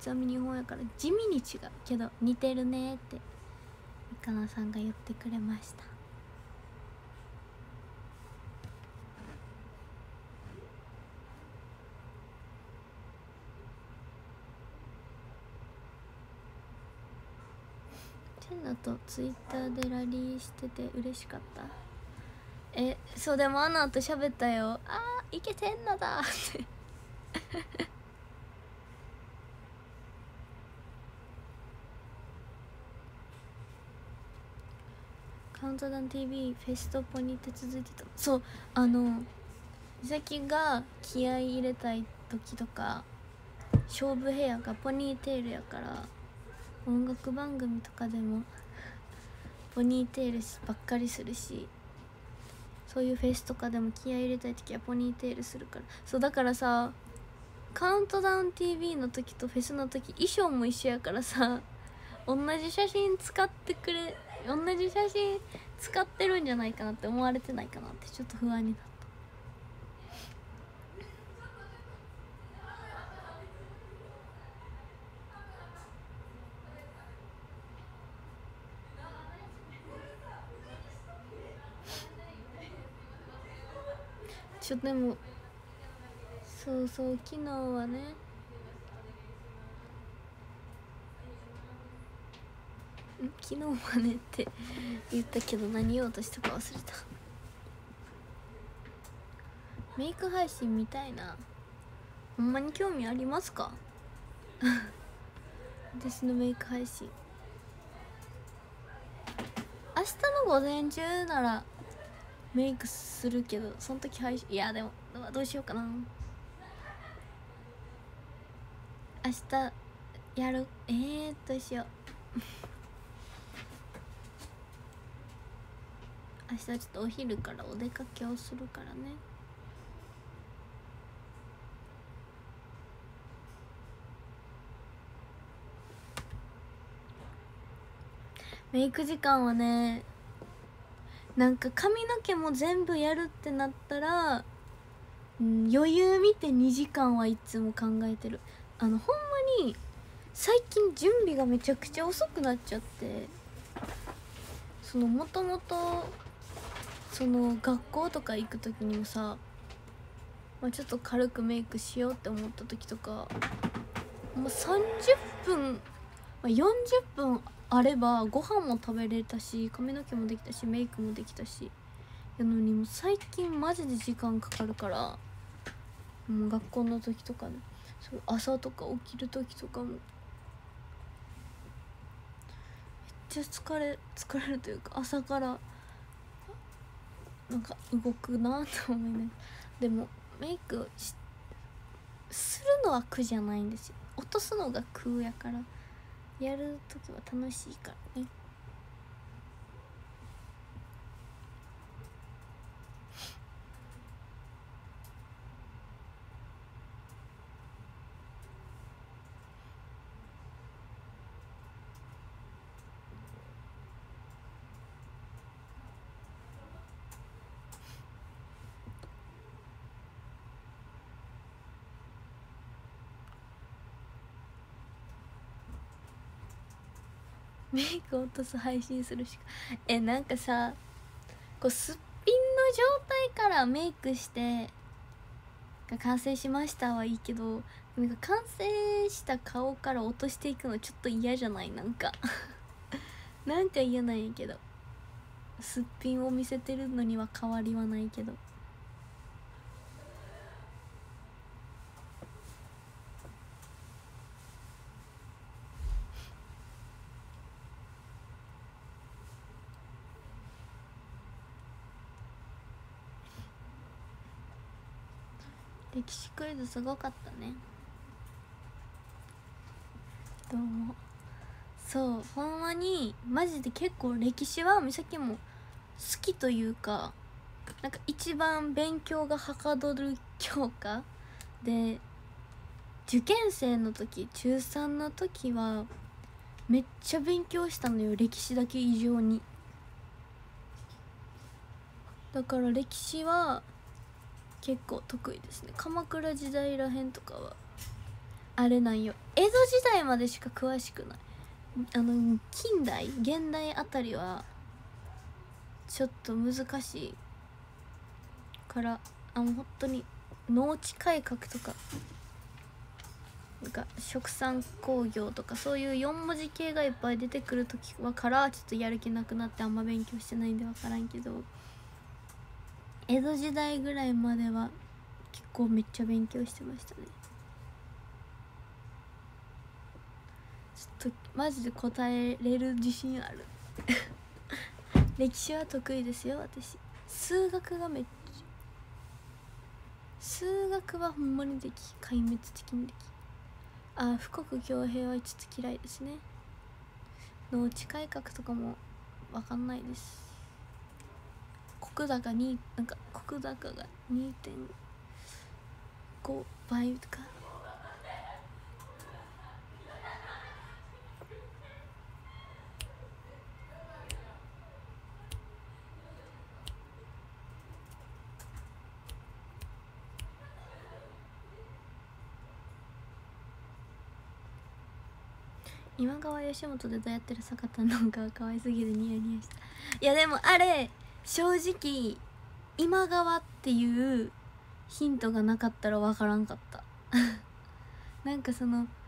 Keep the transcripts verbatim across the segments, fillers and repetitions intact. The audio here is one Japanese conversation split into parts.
実はミニ本やから地味に違うけど似てるねってみかなさんが言ってくれました。チェンナとツイッターでラリーしてて嬉しかった。え、そうでもあの後喋ったよ。あーいけてんなだってカウントダウン ティーブイ フェストポニーって続いてた。そう、あの美咲が気合い入れたい時とか勝負ヘアがポニーテールやから音楽番組とかでもポニーテールばっかりするし、そういうフェスとかでも気合い入れたい時はポニーテールするから。そうだからさ、カウントダウン ティーブイ の時とフェスの時衣装も一緒やからさ、同じ写真使ってくれ同じ写真使ってるんじゃないかなって思われてないかなってちょっと不安になった。ちょっとでもそうそう昨日はね、昨日はねって言ったけど何言おうとしたか忘れた。メイク配信みたいな。ほんまに興味ありますか私のメイク配信明日の午前中ならメイクするけど、その時配信、いやでもどうしようかな。明日やるえー、どうしよう明日ちょっとお昼からお出かけをするからね。メイク時間はね、なんか髪の毛も全部やるってなったら、うん、余裕見てにじかんはいつも考えてる。あのほんまに最近準備がめちゃくちゃ遅くなっちゃって、そのもともとその学校とか行く時にもさ、まあ、ちょっと軽くメイクしようって思った時とかもうさんじゅっぷん、まあ、よんじゅっぷんあればご飯も食べれたし髪の毛もできたしメイクもできたしやのに、もう最近マジで時間かかるから、もう学校の時とかね、そう朝とか起きる時とかもめっちゃ疲れ疲れるというか、朝からなんか動くなと思いながら、でもメイクをしするのは苦じゃないんですよ。落とすのが苦やから、やるときは楽しいからね。メイク落とす配信するしかえなんかさ、こうすっぴんの状態からメイクして完成しましたはいいけど、なんか完成した顔から落としていくのちょっと嫌じゃない？なんかなんか嫌なんやけど、すっぴんを見せてるのには変わりはないけど。歴史クイズすごかったね。どうも。そうほんまにマジで結構歴史は美咲も好きというか、なんか一番勉強がはかどる教科で、受験生の時ちゅうさんの時はめっちゃ勉強したのよ、歴史だけ以上に。だから歴史は結構得意ですね。鎌倉時代らへんとかはあれなんよ、 江戸時代までしか詳しくない。あの近代現代あたりはちょっと難しいから、あの本当に農地改革とかなんか殖産工業とかそういうよん文字系がいっぱい出てくる時はからちょっとやる気なくなってあんま勉強してないんで分からんけど、江戸時代ぐらいまでは結構めっちゃ勉強してましたね。ちょっとマジで答えれる自信ある歴史は得意ですよ私。数学がめっちゃ、数学はほんまにでき、壊滅的にでき。あ、富国強兵はちょっと嫌いですね。農地改革とかも分かんないです。国高になんか国高が にてんご 倍とか。今川義元でどうやってる坂田のが可愛すぎるニヤニヤした。いやでもあれ正直今川っていうヒントがなかったら分からんかったなんかその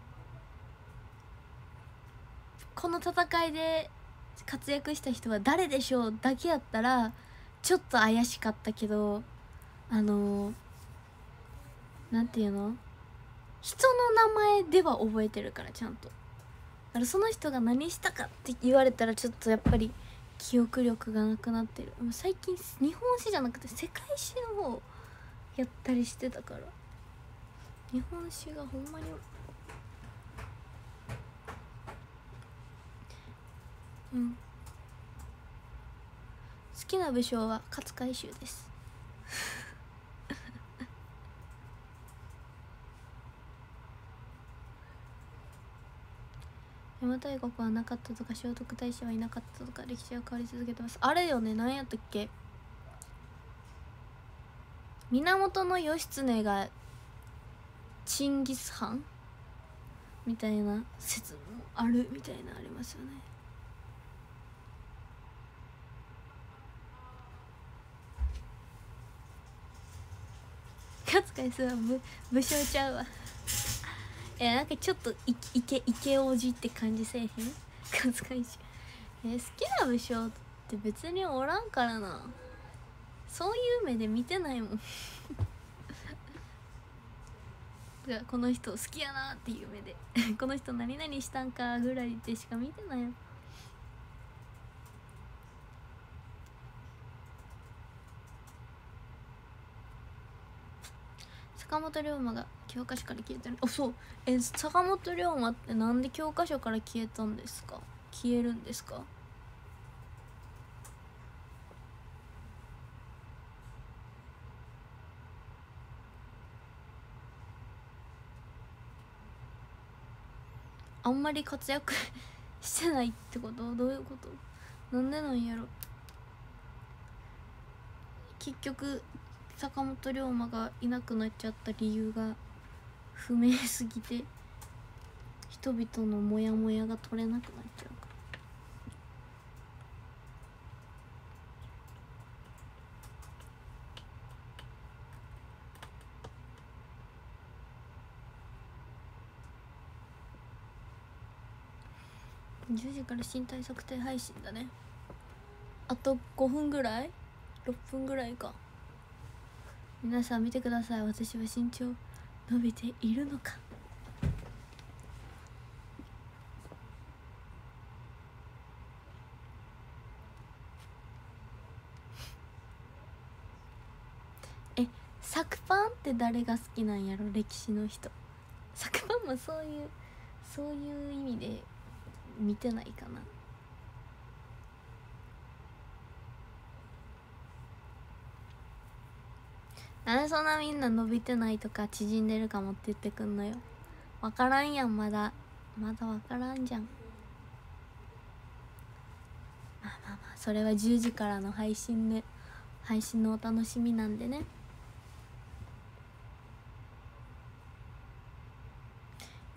この戦いで活躍した人は誰でしょうだけやったらちょっと怪しかったけど、あのなんていうの、人の名前では覚えてるからちゃんと。だからその人が何したかって言われたらちょっとやっぱり記憶力がなくなってる。最近日本史じゃなくて世界史の方やったりしてたから、日本史がほんまにうん好きな武将は勝海舟です邪馬台国はなかったとか聖徳太子はいなかったとか歴史は変わり続けてます。あれよね、何やったっけ、源義経がチンギス・ハンみたいな説もあるみたいなありますよね。勝海舟は武武将ちゃうわえ、なんかちょっとイケイケおじって感じせえへん勝海舟。え、好きな武将って別におらんからな。そういう目で見てないもんこの人好きやなっていう目でこの人何々したんかぐらいでしか見てないよ。坂本龍馬が教科書から消えてる。あ、そう。え、坂本龍馬ってなんで教科書から消えたんですか？消えるんですか？あんまり活躍してないってこと？どういうこと？なんでなんやろ。結局坂本龍馬がいなくなっちゃった理由が不明すぎて人々のモヤモヤが取れなくなっちゃうから。じゅうじから身体測定配信だね。あとごふんぐらい？ろっぷんぐらいか。皆さん見てください。私は身長伸びているのか。え、サクパンって誰が好きなんやろ、歴史の人。サクパンもそういうそういう意味で見てないかな。なんでそんなみんな伸びてないとか縮んでるかもって言ってくんのよ。わからんやん、まだまだわからんじゃん。まあまあまあ、それはじゅうじからの配信で配信のお楽しみなんでね。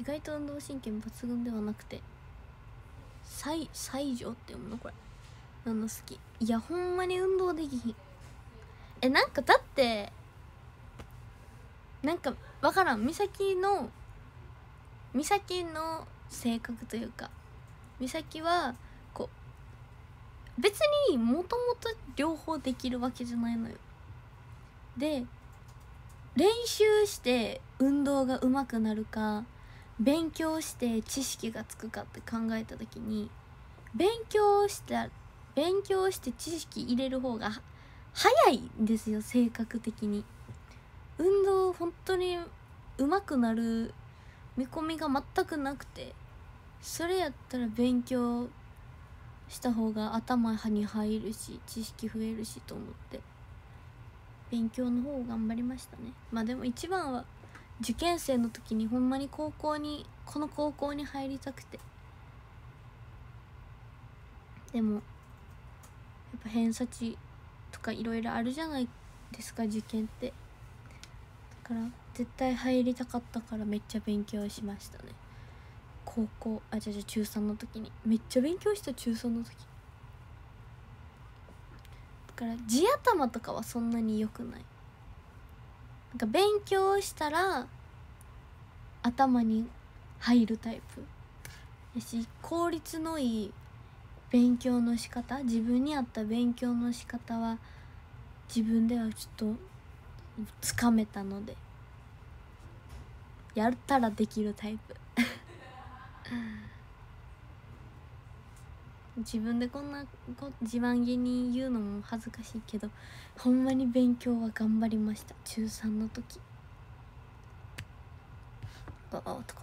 外と運動神経抜群ではなくて、才才女って読むのこれ。なんの好き。いやほんまに運動できひん。えなんかだってなんかわからん、美咲の美咲の性格というか、美咲はこう別にもともと両方できるわけじゃないのよ。で練習して運動が上手くなるか勉強して知識がつくかって考えた時に、勉強した勉強して知識入れる方が早いんですよ、性格的に。運動本当に上手くなる見込みが全くなくて、それやったら勉強した方が頭に入るし知識増えるしと思って勉強の方を頑張りましたね。まあでも一番は受験生の時にほんまに高校にこの高校に入りたくて、でもやっぱ偏差値とかいろいろあるじゃないですか受験って。だから絶対入りたかったからめっちゃ勉強しましたね。高校あじゃじゃ中さんの時にめっちゃ勉強した。中さんの時だから地頭とかはそんなに良くない。なんか勉強したら頭に入るタイプやし、効率のいい勉強の仕方、自分に合った勉強の仕方は自分ではちょっとつかめたので、やったらできるタイプ自分でこんなこ自慢げに言うのも恥ずかしいけど、ほんまに勉強は頑張りました。中さんの時ああとか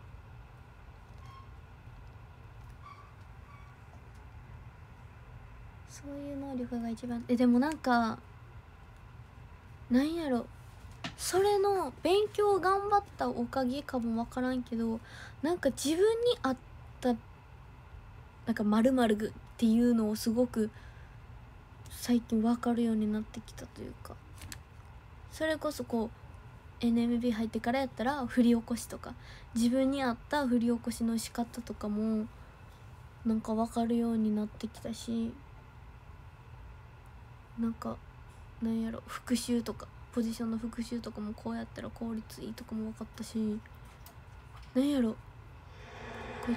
そういう能力が一番。えでもなんかなんやろ、それの勉強頑張ったおかげかもわからんけど、なんか自分に合ったなんか〇〇っていうのをすごく最近分かるようになってきたというか、それこそこう エヌエムビー 入ってからやったら振り起こしとか自分に合った振り起こしの仕方とかもなんか分かるようになってきたし、なんかなんやろ復習とかポジションの復習とかもこうやったら効率いいとかも分かったし、なんやろこれ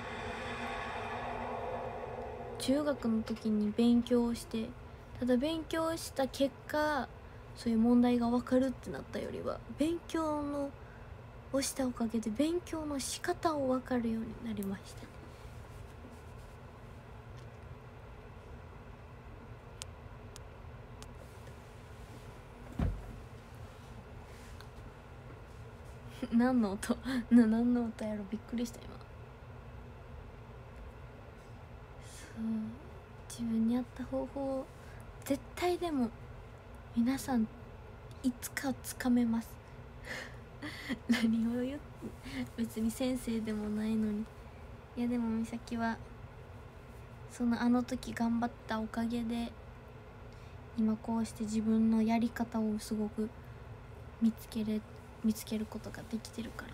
中学の時に勉強してただ勉強した結果そういう問題が分かるってなったよりは、勉強のをしたおかげで勉強の仕方を分かるようになりました。何の音な何の音やろ、びっくりした今。そう自分に合った方法絶対でも皆さんいつかつかめます何を言って別に先生でもないのに。いやでも美咲はそのあの時頑張ったおかげで今こうして自分のやり方をすごく見つけれ見つけることができてるから。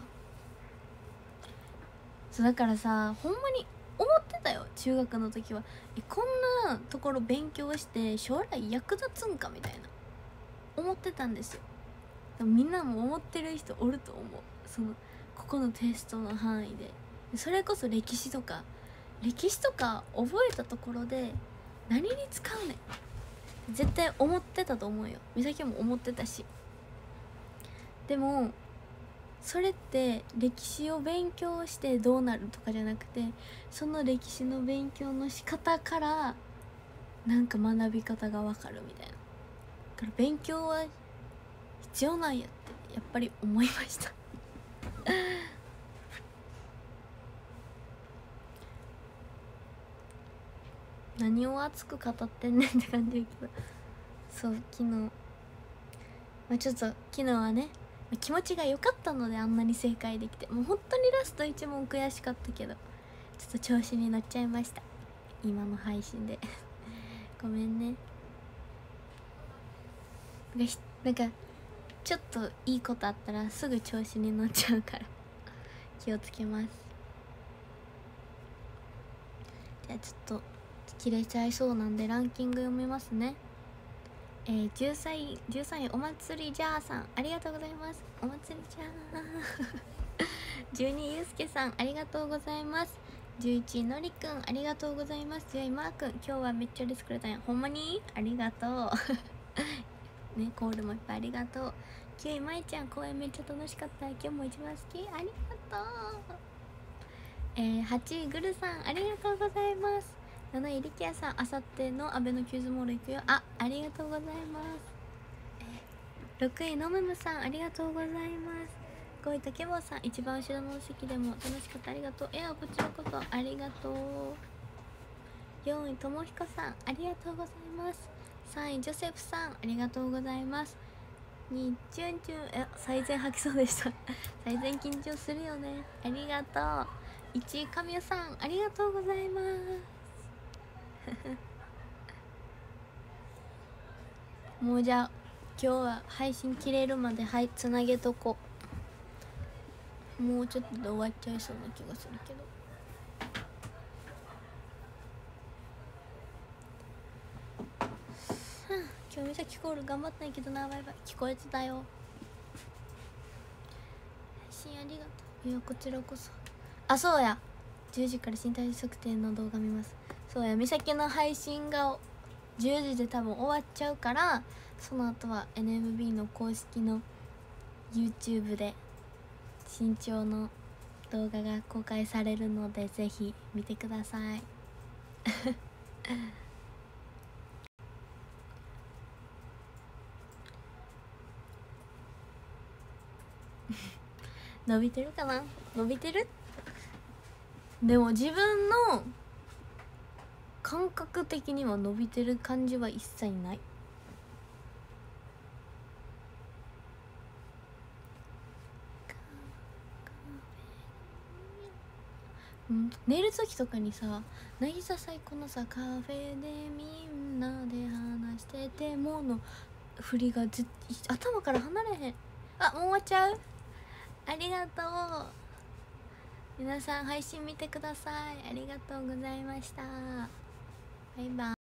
そうだからさほんまに思ってたよ中学の時は。えこんなところ勉強して将来役立つんかみたいな思ってたんですよ。でもみんなも思ってる人おると思う。そのここのテストの範囲でそれこそ歴史とか歴史とか覚えたところで何に使うねん絶対思ってたと思うよ。美咲も思ってたし。でもそれって歴史を勉強してどうなるとかじゃなくて、その歴史の勉強の仕方からなんか学び方がわかるみたいな。だから勉強は必要なんやってやっぱり思いました何を熱く語ってんねんって感じだけど、そう昨日、まあ、ちょっと昨日はね気持ちが良かったのであんなに正解できて、もう本当にラストいち問悔しかったけどちょっと調子に乗っちゃいました今の配信でごめんね。なんかちょっといいことあったらすぐ調子に乗っちゃうから気をつけます。じゃあちょっと切れちゃいそうなんでランキング読みますね。えー、じゅうさんいじゅうさんいお祭りじゃーさんありがとうございます。お祭りじゃーじゅうにいゆうすけさんありがとうございます。じゅういちいのりくんありがとうございます。じゅういマーくん今日はめっちゃレスくれたんや。ほんまにありがとうね、コールもいっぱいありがとう。きゅういまいちゃん公演めっちゃ楽しかった、今日も一番好き、ありがとう。えー、はちいグルさんありがとうございます。なないりきやさんあさっての阿部のキューズモール行くよ、あありがとうございます。ろくいのむむさんありがとうございます。ごいたけぼうさん一番後ろの席でも楽しかった、ありがとう。いやこちらこそありがとう。よんいともひこさんありがとうございます。さんいジョセフさんありがとうございます。にいチュンチュン、え最善吐きそうでした最善緊張するよね、ありがとう。いちい神谷さんありがとうございますもうじゃあ今日は配信切れるまではいつなげとこう。もうちょっとで終わっちゃいそうな気がするけど、今日みさきコール頑張ったんやけどな、バイバイ。聞こえてたよ。配信ありがとう。いやこちらこそ。あそうや、じゅうじから身体測定の動画見ます。そうや、みさきの配信がじゅうじで多分終わっちゃうから、その後は エヌエムビー の公式の YouTube で身長の動画が公開されるのでぜひ見てください伸びてるかな、伸びてる。でも自分の感覚的には伸びてる感じは一切ない。うん、寝る時とかにさ「渚最高のさカフェでみんなで話してても」の振りがず頭から離れへん。あもう終わっちゃう。ありがとう。皆さん配信見てください。ありがとうございました。バイバイ。